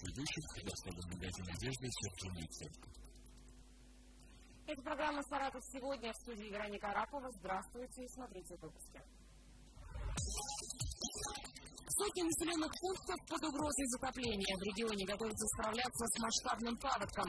ведущих, доставлен магазин одежды «Черкеница». Это программа «Саратов сегодня», в студии Вероника Арапова. Здравствуйте и смотрите выпуски. Сотни населенных пунктов под угрозой затопления. В регионе готовятся справляться с масштабным паводком.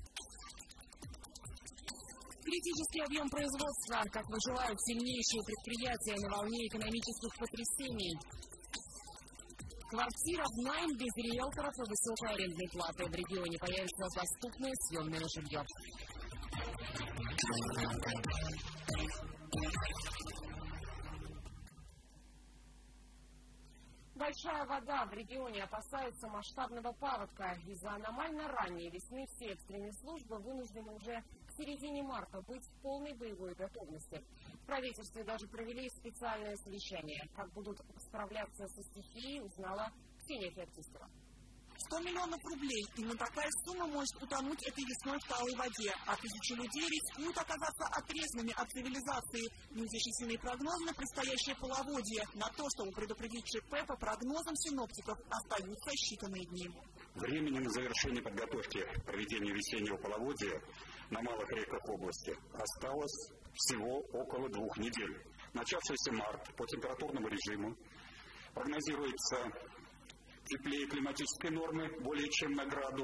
Критический объем производства, как выживают сильнейшие предприятия на волне экономических потрясений. Квартира в найм без риэлторов и высокой арендной платы. В регионе появится доступное съемное жилье. Большая вода. В регионе опасаются масштабного паводка. Из-за аномально ранней весны все экстренные службы вынуждены уже к середине марта быть в полной боевой готовности. В правительстве даже провели специальное совещание. Как будут справляться со стихией, узнала Ксения Феоктистова. 100 миллионов рублей. Именно такая сумма может утонуть этой весной в талой воде. А тысячи людей рискуют оказаться отрезанными от цивилизации. Неутешительные прогнозы на предстоящее половодье. На то, чтобы предупредить ЧП, по прогнозам синоптиков, остаются считанные дни. Времени на завершение подготовки к проведению весеннего половодья на малых реках области осталось всего около 2 недель. Начавшийся март по температурному режиму прогнозируется теплее климатической нормы более чем на градус.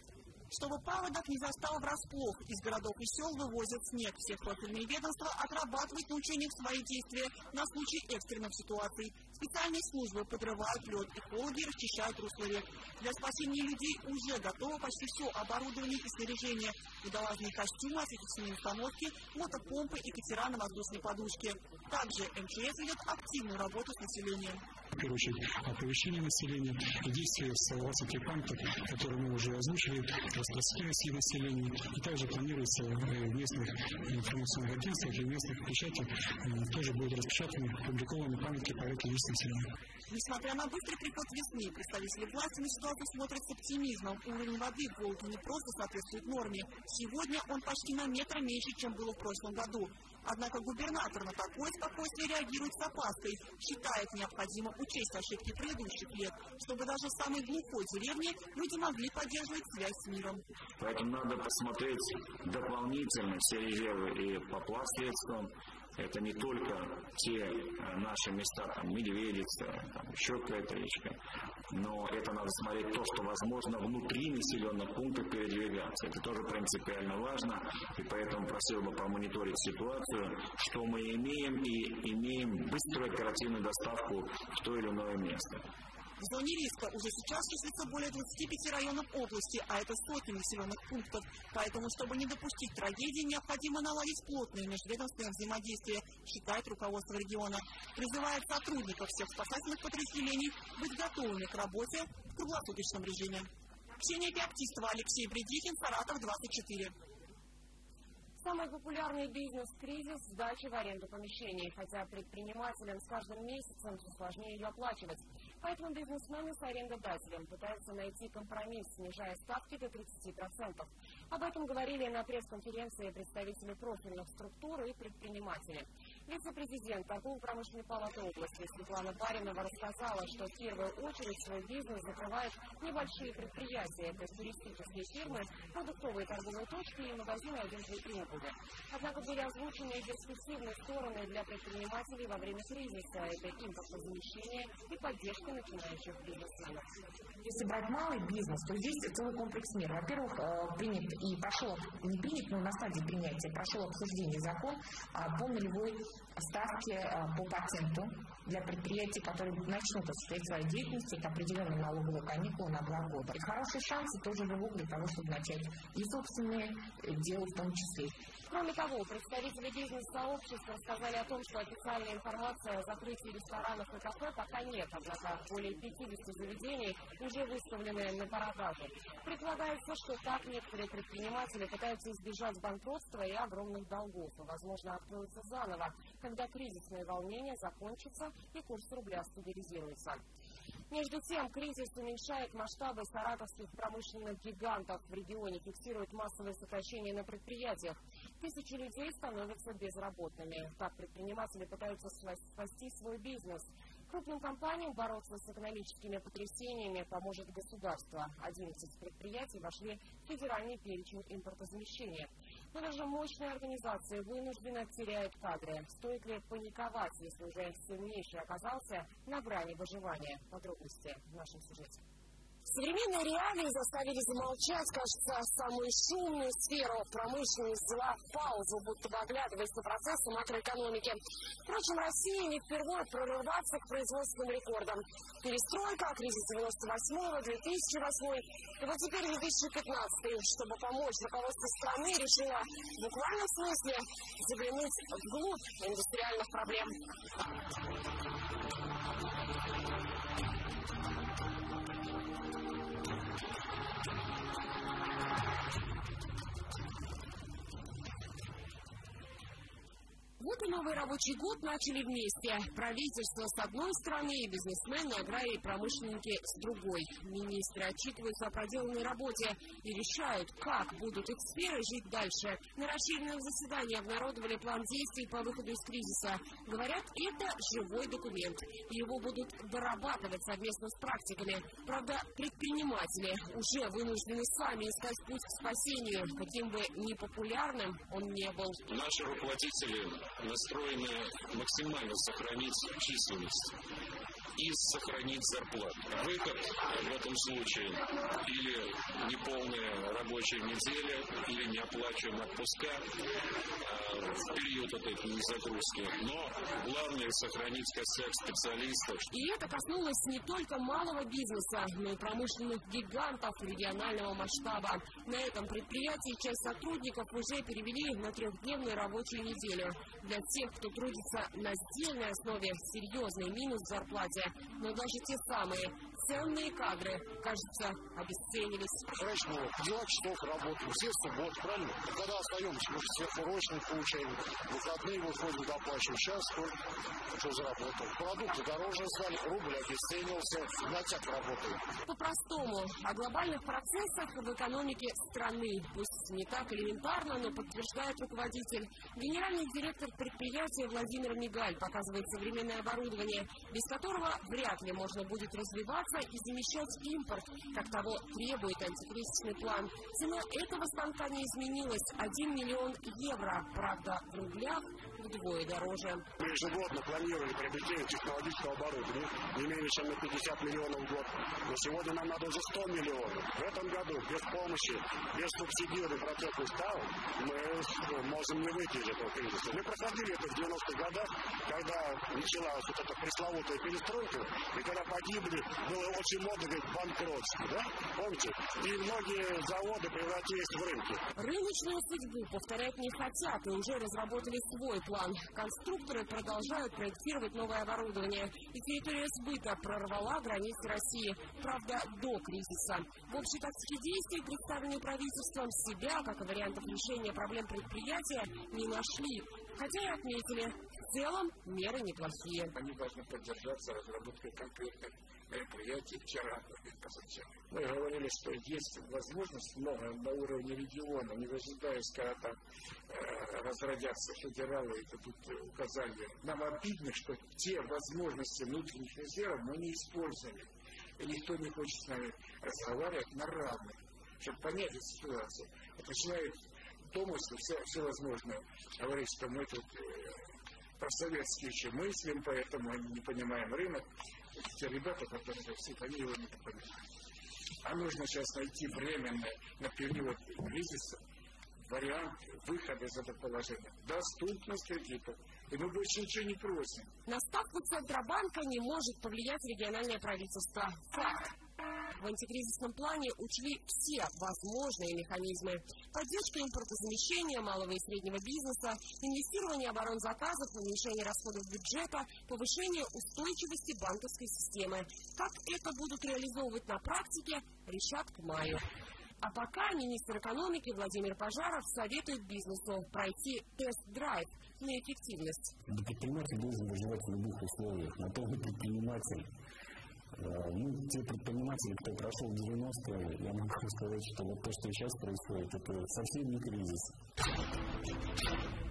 Чтобы паводок не застал врасплох, из городов и сел вывозят снег. Все профильные ведомства отрабатывают на учениях свои действия на случай экстренных ситуаций. Специальные службы подрывают лед, экологи расчищают русла рек. Для спасения людей уже готово почти все оборудование и снаряжение. Водолазные костюмы, осветительные установки, мотопомпы и катера на воздушной подушке. Также МЧС ведет активную работу с населением. В первую очередь, оповещение населения и действия в согласно тех пунктов, которые мы уже озвучили, распространение населения. И также планируется в местных информационных агентствах и местных печатях тоже будут распечатаны, опубликованы памятки порядка действий населения. Несмотря на быстрый приход весны, представители власти на ситуацию смотрят с оптимизмом. Уровень воды в Волге не просто соответствует норме. Сегодня он почти на метр меньше, чем было в прошлом году. Однако губернатор на такое спокойствие реагирует с опаской. Считает необходимо учесть ошибки предыдущих лет, чтобы даже в самой глухой деревне люди могли поддерживать связь с миром. Поэтому надо посмотреть дополнительно все резервы и по пластсредствам. Это не только те наши места, там, Медведица, там, еще какая-то речка, но это надо смотреть то, что возможно внутри населенных пунктов передвигаться. Это тоже принципиально важно, и поэтому просил бы промониторить ситуацию, что мы имеем, и имеем быструю оперативную доставку в то или иное место. В зоне риска уже сейчас числится более 25 районов области, а это сотни населенных пунктов. Поэтому, чтобы не допустить трагедии, необходимо наладить плотное межведомственное взаимодействие, считает руководство региона. Призывает сотрудников всех спасательных подразделений быть готовыми к работе в круглосуточном режиме. Ксения Феоктистова, Алексей Бредихин, Саратов, 24. Самый популярный бизнес – кризис сдачи в аренду помещений, хотя предпринимателям с каждым месяцем все сложнее ее оплачивать. Поэтому бизнесмены с арендодателем пытаются найти компромисс, снижая ставки до 30%. Об этом говорили на пресс-конференции представители профильных структур и предприниматели. Вице-президент торгово-промышленной палаты области Светлана Баринова рассказала, что в первую очередь свой бизнес закрывают небольшие предприятия. Это туристические фирмы, продуктовые торговые точки и магазины одежды и обуви. Однако были озвучены и перспективные стороны для предпринимателей во время кризиса. Это импортозамещение и поддержка начинающих бизнесменов. Если брать малый бизнес, то здесь целый комплекс мер. Во-первых, принят и прошел, не принят, но на стадии принятия прошел обсуждение закон по нулевой ставке по патенту для предприятий, которые начнут осуществлять свою деятельность, это определенные налоговые каникулы на 2 года. И хорошие шансы тоже живут для того, чтобы начать и собственные дела в том числе. Кроме того, представители бизнес-сообщества рассказали о том, что официальная информация о закрытии ресторанов и кафе пока нет, однако более 50 заведений уже выставлены на продажу. Предполагается, что так некоторые предприниматели пытаются избежать банкротства и огромных долгов, и, возможно, откроются заново, когда кризисное волнение закончится и курс рубля стабилизируется. Между тем, кризис уменьшает масштабы саратовских промышленных гигантов. В регионе фиксируют массовые сокращения на предприятиях. Тысячи людей становятся безработными. Так предприниматели пытаются спасти свой бизнес. Крупным компаниям бороться с экономическими потрясениями поможет государство. 11 предприятий вошли в федеральный перечень импортозамещения. Но даже мощные организации вынужденно теряют кадры. Стоит ли паниковать, если уже сильнейший оказался на грани выживания? Подробности в нашем сюжете. Современные реалии заставили замолчать, кажется, самую шумную сферу промышленности взяла в паузу, будто бы оглядываясь на процессы макроэкономики. Впрочем, Россия не впервые прорываться к производственным рекордам. Перестройка, кризис 98-го, 2008 и вот теперь 2015-й, чтобы помочь руководству страны, решила в буквальном смысле заглянуть вглубь индустриальных проблем. Вот и новый рабочий год начали вместе. Правительство с одной стороны и бизнесмены, аграрии и промышленники с другой. Министры отчитываются о проделанной работе и решают, как будут их сферы жить дальше. На расширенном заседании обнародовали план действий по выходу из кризиса. Говорят, это живой документ. Его будут дорабатывать совместно с практиками. Правда, предприниматели уже вынуждены сами искать путь к спасению, каким бы непопулярным он не был. Наши руководители настроены максимально сохранить численность и сохранить зарплату. Выход в этом случае или неполная рабочая неделя, или неоплачиваемые отпуска в период вот этой загрузки. Но главное сохранить костяк специалистов. И это коснулось не только малого бизнеса, но и промышленных гигантов регионального масштаба. На этом предприятии часть сотрудников уже перевели на 3-дневную рабочую неделю. Для тех, кто трудится на сдельной основе, серьезный минус в зарплате. Но даже те самые ценные кадры, кажется, обесценились. Раньше было 12 часов работаем, все субботы, правильно? Когда остаемся, мы сверхурочные получаем, выходные выходим, доплачиваем. Сейчас сколько? Что заработал? Продукты дороже стали, рубль обесценился, на всяк работаем. По-простому, о глобальных процессах в экономике страны. Пусть не так элементарно, но подтверждает руководитель. Генеральный директор предприятия Владимир Мигаль показывает современное оборудование, без которого вряд ли можно будет развиваться и замещать импорт, как того требует антикризисный план. Цена этого станка не изменилась – 1 миллион евро. Правда, в рублях вдвое дороже. Мы ежегодно планировали приобретение технологического оборудования не менее чем на 50 миллионов в год. Но сегодня нам надо уже 100 миллионов. В этом году без помощи, без субсидированных процентных ставок мы можем не выйти из этого кризиса. Мы проходили это в 90-х годах, когда началась вот эта пресловутая перестройка, и когда погибли, было очень модно говорить банкротство, да? Помните? И многие заводы превратились в рынки. Рыночную судьбу повторять не хотят и уже разработали свой план. Конструкторы продолжают проектировать новое оборудование. И территория сбыта прорвала границы России. Правда, до кризиса. В общей тактике действий, представленной правительством, себя, как и вариантов решения проблем предприятия, не нашли. Хотя и отметили, в целом меры неплохие. Они должны поддержаться разработкой конкретных мероприятий. Вчера, позавчера, мы говорили, что есть возможность много на уровне региона, не дожидаясь, когда там разродятся федералы и дадут указания. Нам обидно, что те возможности внутренних резервов мы не использовали. И никто не хочет с нами разговаривать на равных, чтобы понять эту ситуацию. Начинают домыслы всевозможные говорить, что мы тут по-советски еще мыслим, поэтому не понимаем рынок. Те ребята, которые все, они его не понимают. А нужно сейчас найти временно на период кризиса вариант выхода из этого положения. Доступность кредитов. И мы больше ничего не просим. На ставку Центробанка не может повлиять региональное правительство. Факт. В антикризисном плане учли все возможные механизмы. Поддержка импортозамещения малого и среднего бизнеса, инвестирование оборонзаказов, уменьшение расходов бюджета, повышение устойчивости банковской системы. Как это будут реализовывать на практике, решат к маю. А пока министр экономики Владимир Пожаров советует бизнесу пройти тест-драйв на эффективность. Предприниматель должен выживать в любых условиях. На то и предприниматель. Те предприниматели, кто прошел в 90-е, я могу сказать, что вот то, что сейчас происходит, это совсем не кризис.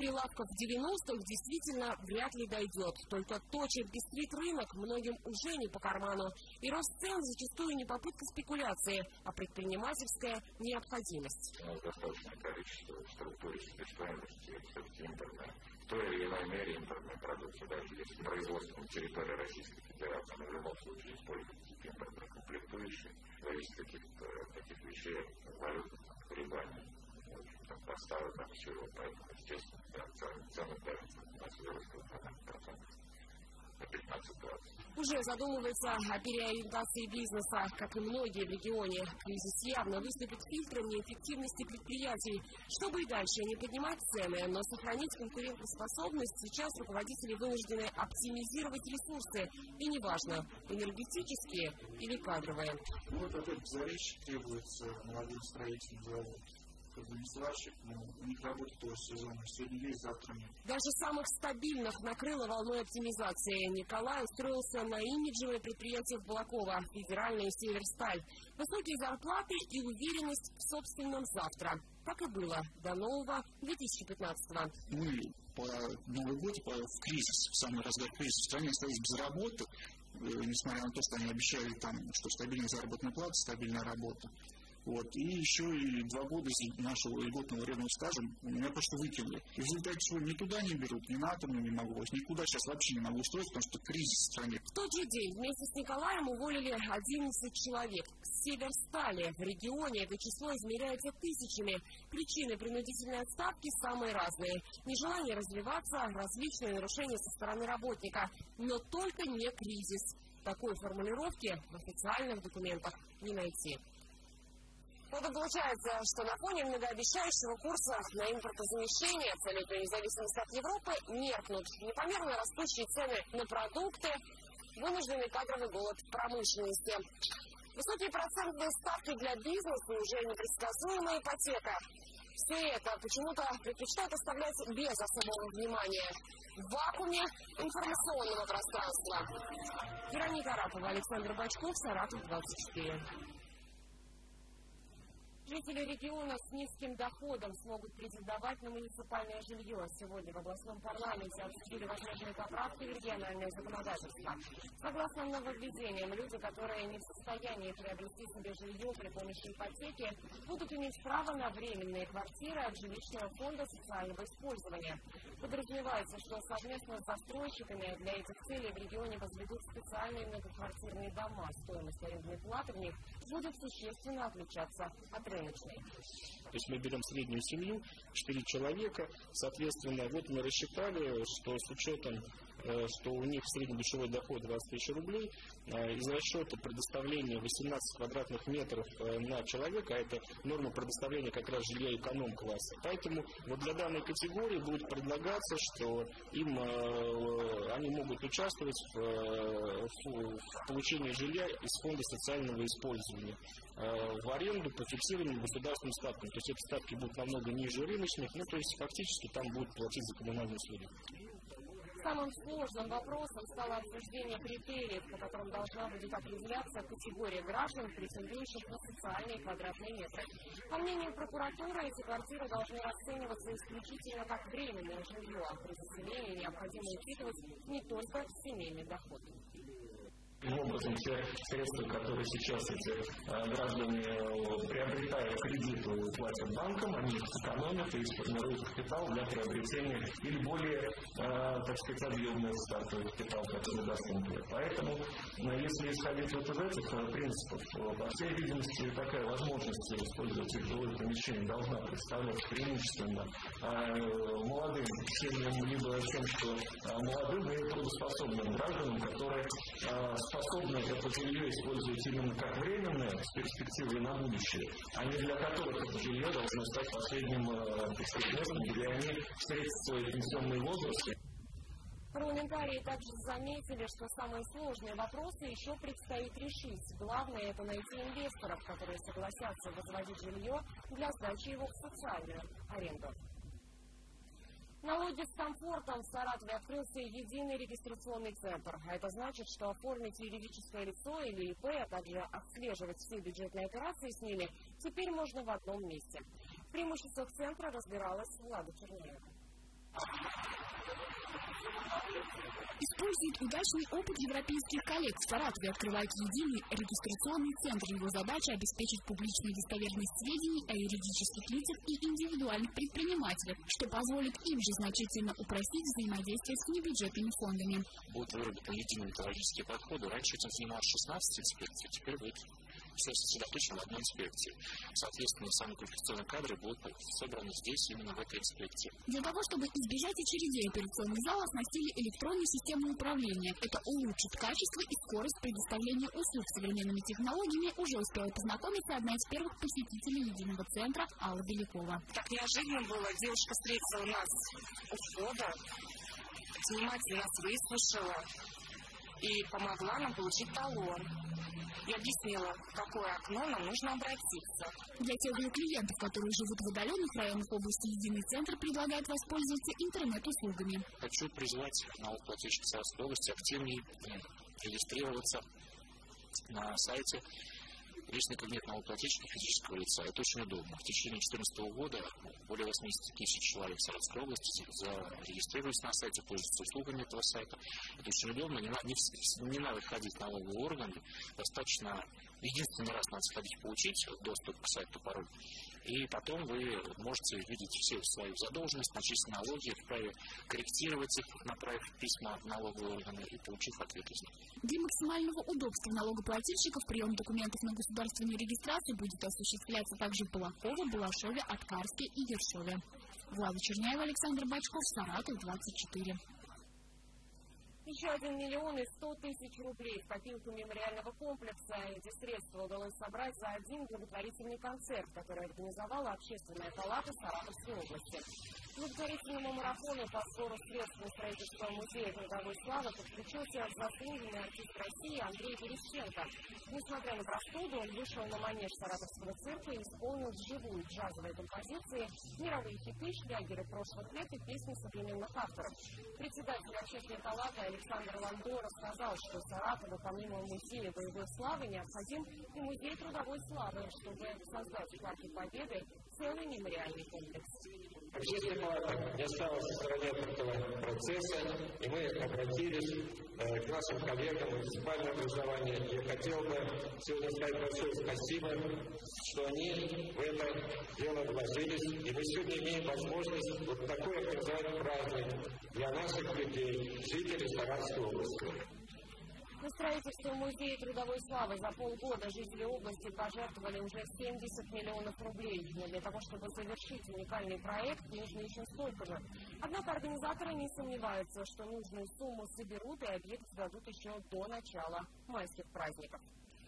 прилавков 90-х действительно вряд ли дойдет. Только точек бистрит-рынок многим уже не по карману. И рост цен зачастую не попытка спекуляции, а предпринимательская необходимость. У нас достаточное количество структур себестоимости все-таки импортной. В той или иной мере импортной продукции, даже если производство на территории Российской Федерации, но в любом случае используют импортные комплектующие, зависит от таких вещей, валютных колебаний. Поставы там всего, поэтому, естественно, цены даже на вырастут на 15-20. Уже задумывается о переориентации бизнеса, как и многие в регионе. Кризис явно выступит фильтром неэффективности предприятий. Чтобы и дальше не поднимать цены, но сохранить конкурентоспособность, сейчас руководители вынуждены оптимизировать ресурсы. И неважно, энергетические или кадровые. Вот опять Заречье требуется молодым строительным заводом. Сварщик, но у них работа тоже сезонная. Сегодня есть, завтра нет. Даже самых стабильных накрыло волной оптимизации. Николай устроился на имиджевое предприятие в Балаково, федеральную Северсталь. Высокие зарплаты и уверенность в собственном завтра. Так и было до нового 2015-го. Мы по Новый год, в кризис, в самый разгар кризиса, в стране остались без работы, несмотря на то, что они обещали там, что стабильная заработная плата, стабильная работа. Вот. И еще и 2 года из нашего льготного арендного стажа меня просто выкинули. И в результате чего ни туда не берут, ни на атомную не могу, никуда сейчас вообще не могу устроиться, потому что кризис в стране. В тот же день вместе с Николаем уволили 11 человек. С Северстали в регионе это число измеряется тысячами. Причины принудительной отставки самые разные. Нежелание развиваться, различные нарушения со стороны работника. Но только не кризис. Такой формулировки в официальных документах не найти. Вот и получается, что на фоне многообещающего курса на импортозамещение абсолютной независимости от Европы меркнут непомерно растущие цены на продукты, вынужденный кадровый голод в промышленности. Высокие процентные ставки для бизнеса и уже непредсказуемая ипотека. Все это почему-то предпочитают оставлять без особого внимания в вакууме информационного пространства. Вероника Арапова, Александр Бачков, Саратов, 24. Жители региона с низким доходом смогут претендовать на муниципальное жилье. Сегодня в областном парламенте обсудили возможные поправки в региональное законодательство. Согласно нововведениям, люди, которые не в состоянии приобрести себе жилье при помощи ипотеки, будут иметь право на временные квартиры от жилищного фонда социального использования. Подразумевается, что совместно с застройщиками для этих целей в регионе возведут специальные многоквартирные дома. Стоимость арендной платы в них будет существенно отличаться от рыночной. То есть мы берем среднюю семью, 4 человека, соответственно, вот мы рассчитали, что с учетом, что у них среднедушевой доход 20 тысяч рублей, из расчета предоставления 18 квадратных метров на человека, а это норма предоставления как раз жилья эконом-класса. Поэтому вот для данной категории будет предлагаться, что они могут участвовать в получении жилья из фонда социального использования в аренду по фиксированным государственным ставкам. То есть эти ставки будут намного ниже рыночных, то есть фактически там будут платить за коммунальные услуги. Самым сложным вопросом стало обсуждение критериев, по которым должна будет определяться категория граждан, претендующих на социальные квадратные метры. По мнению прокуратуры, эти квартиры должны расцениваться исключительно как временное жилье, а при заселении необходимо учитывать не только семейный доход. Таким образом, те средства, которые сейчас эти граждане, приобретая кредиты, платят банкам, они их сэкономят и сформируют капитал для приобретения или более, так сказать, объемный стартовый капитал, который даст им. Поэтому, если исходить вот из этих принципов, по всей видимости, такая возможность использовать жилое помещение должна представлять преимущественно молодым семьям, либо тем, что молодым и трудоспособным гражданам, которые способны это жилье использовать именно как временное, с перспективой на будущее, а не для которых это жилье должно стать последним местом, где они встретят свой пенсионный возраст. Парламентарии также заметили, что самые сложные вопросы еще предстоит решить. Главное – это найти инвесторов, которые согласятся возводить жилье для сдачи его в социальную аренду. На Логе с комфортом в Саратове открылся единый регистрационный центр. Это значит, что оформить юридическое лицо или ИП, а также отслеживать все бюджетные операции с ними теперь можно в одном месте. В преимуществах центра разбиралась Влада Черняева. Использует удачный опыт европейских коллег. В Саратове открывает единый регистрационный центр. Его задача – обеспечить публичную достоверность сведений о юридических лицах и индивидуальных предпринимателях, что позволит им же значительно упростить взаимодействие с небюджетными фондами. Будут выработаны единые методологические подходы. Раньше этим занималось 16 инспекций, теперь будет все сосредоточено в одной инспекции. Соответственно, самые квалифицированные кадры будут собраны здесь, именно в этой инспекции. Для того, чтобы избежать очередей, операционный зал оснастили электронной системой управления. Это улучшит качество и скорость предоставления услуг современными технологиями. Уже успела познакомиться одна из первых посетителей единого центра Алла Белякова. Так неожиданно было. Девушка встретила нас у входа, внимательно нас выслушала и помогла нам получить талон. И объяснила, в какое окно нам нужно обратиться. Для тех ее клиентов, которые живут в удаленных районах области, единый центр предлагает воспользоваться интернет-услугами. Хочу призвать налогоплательщиков Саратовской области активнее регистрироваться на сайте личный кабинет налогоплательщика физического лица. Это очень удобно. В течение 2014 года более 80 тысяч человек в Саратовской области зарегистрировались на сайте, пользуются услугами этого сайта. Это очень удобно. Не надо ходить в налоговые органы. Достаточно единственный раз надо сходить получить доступ к сайту, пароль. И потом вы можете видеть всю свою задолженность, начислить налоги, вправе корректировать их, направив письма в налоговые органы и получив ответ из них. Для максимального удобства налогоплательщиков прием документов на государственную регистрацию будет осуществляться также в Балаково, Балашове, Аткарске и Ершове. Влада Черняева, Александр Бачков, Саратов, 24. Еще 1 миллион и 100 тысяч рублей в копилку мемориального комплекса. Эти средства удалось собрать за один благотворительный концерт, который организовала Общественная палата Саратовской области. К благотворительному марафону по сбору средств на строительство музея трудовой славы подключился заслуженный артист России Андрей Берестенко. Несмотря на простуду, он вышел на манеж Саратовского цирка и исполнил вживую джазовые композиции, мировые хиты, шлягеры прошлых лет и песни современных авторов. Председатель Общественной палаты Александр Ландо рассказал, что Саратову помимо музея боевой славы необходим и музей трудовой славы, чтобы создать в Парке Победы целый мемориальный комплекс. Общественная палата не осталась в стороне от этого процесса, и мы обратились к нашим коллегам в муниципальное образование. Я хотел бы сегодня сказать большое спасибо, что они в это дело вложились, и мы сегодня имеем возможность вот такой организовать праздник для наших людей, жителей Саратовской области. На строительство музея трудовой славы за полгода жители области пожертвовали уже 70 миллионов рублей. Но для того, чтобы завершить уникальный проект, нужно еще столько же. Однако организаторы не сомневаются, что нужную сумму соберут и объект сдадут еще до начала майских праздников.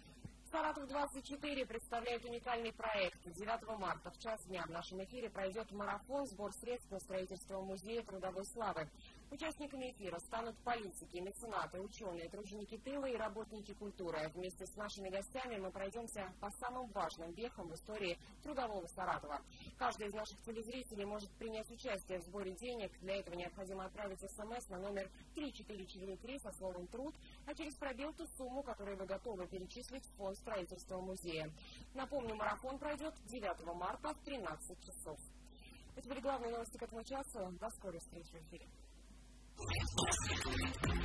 Саратов-24 представляет уникальный проект. 9 марта в час дня в нашем эфире пройдет марафон «Сбор средств на строительство музея трудовой славы». Участниками эфира станут политики, меценаты, ученые, труженики тыла и работники культуры. Вместе с нашими гостями мы пройдемся по самым важным вехам в истории трудового Саратова. Каждый из наших телезрителей может принять участие в сборе денег. Для этого необходимо отправить СМС на номер 3443 со словом «труд», а через пробел ту сумму, которую вы готовы перечислить в фонд строительства музея. Напомню, марафон пройдет 9 марта в 13 часов. Это были главные новости к этому часу. До скорой встречи в эфире.